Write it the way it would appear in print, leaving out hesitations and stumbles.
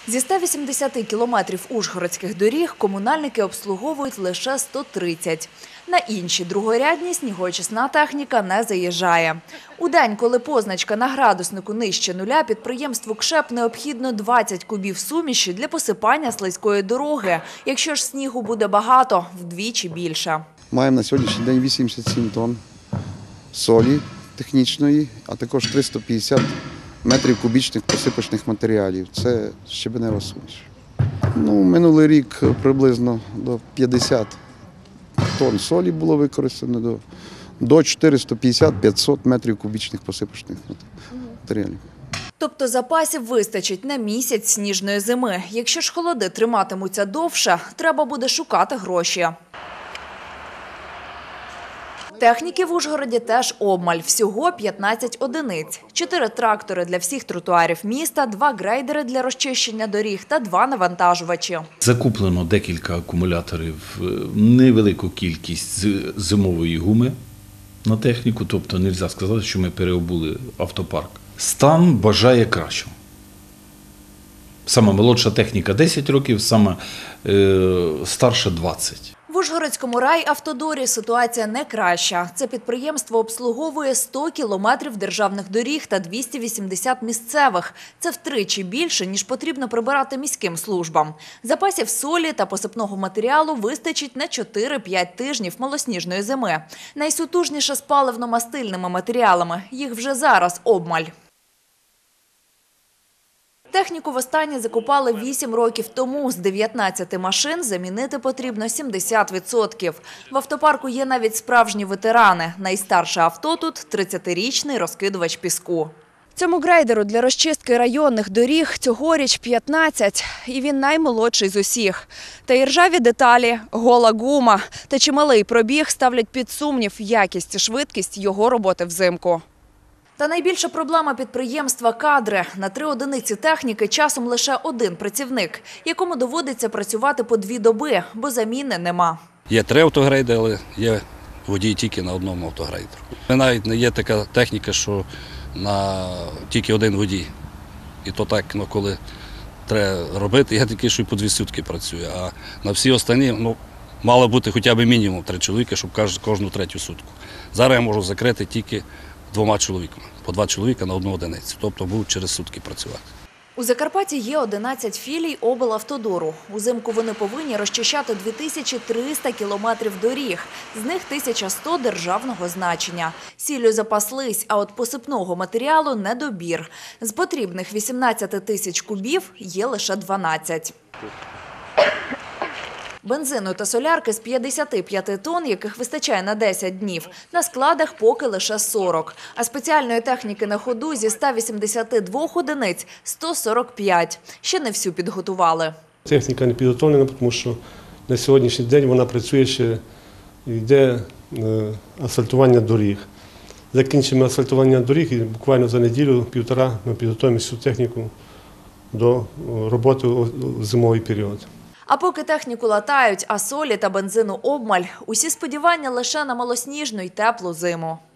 Зі 180 кілометрів ужгородських доріг комунальники обслуговують лише 130. На інші другорядні снігоочисна техніка не заїжджає. У день, коли позначка на градуснику нижче нуля, підприємству «КШЕП» необхідно 20 кубів суміші для посипання слизької дороги. Якщо ж снігу буде багато – вдвічі більше. Маємо на сьогоднішній день 87 тонн солі технічної, а також 350 метрів кубічних посипочних матеріалів. Це щебенева суміш. Минулий рік приблизно до 50 тонн солі було використано, до 450-500 метрів кубічних посипочних матеріалів. Тобто запасів вистачить на місяць сніжної зими. Якщо ж холоди триматимуться довше, треба буде шукати гроші. Техніки в Ужгороді теж обмаль. Всього 15 одиниць. 4 трактори для всіх тротуарів міста, 2 грейдери для розчищення доріг та 2 навантажувачі. Закуплено декілька акумуляторів, невелику кількість зимової гуми на техніку. Тобто не можна сказати, що ми переобули автопарк. Стан бажає кращого. Сама молодша техніка 10 років, сама старша 20. В Ужгородському райавтодорі ситуація не краща. Це підприємство обслуговує 100 кілометрів державних доріг та 280 місцевих. Це втричі більше, ніж потрібно прибирати міським службам. Запасів солі та посипного матеріалу вистачить на 4-5 тижнів малосніжної зими. Найсутужніше з паливно-мастильними матеріалами. Їх вже зараз обмаль. Техніку востаннє закупали 8 років тому. З 19 машин замінити потрібно 70%. В автопарку є навіть справжні ветерани. Найстарше авто тут – 30-річний розкидувач піску. Цьому грейдеру для розчистки районних доріг цьогоріч 15, і він наймолодший з усіх. Та і ржаві деталі, гола гума та чималий пробіг ставлять під сумнів якість і швидкість його роботи взимку. Та найбільша проблема підприємства – кадри. На 3 одиниці техніки часом лише 1 працівник, якому доводиться працювати по 2 доби, бо заміни нема. Є 3 автогрейдери, але є водій тільки на одному автогрейдеру. Навіть не є така техніка, що на тільки 1 водій. І то так, коли треба робити, я тільки, що і по 2 сутки працюю. А на всі останні мало бути хоча б мінімум 3 чоловіка, щоб кожну 3-ю сутку. Зараз я можу закрити тільки 2 чоловіками, по 2 чоловіка на 1 одиницю, тобто будуть через сутки працювати. У Закарпатті є 11 філій облавтодору. Узимку вони повинні розчищати 2300 кілометрів доріг, з них 1100 державного значення. Сіллю запаслись, а от посипного матеріалу – недобір. З потрібних 18 тисяч кубів є лише 12. Бензину та солярки з 55 тонн, яких вистачає на 10 днів, на складах поки лише 40. А спеціальної техніки на ходу зі 182 одиниць – 145. Ще не всю підготували. Техніка не підготовлена, тому що на сьогоднішній день вона працює, ще йде асфальтування доріг. Закінчимо асфальтування доріг і буквально за неділю-півтора ми підготуємо всю техніку до роботи у зимовий період. А поки техніку латають, а солі та бензину обмаль, усі сподівання лише на малосніжну й теплу зиму.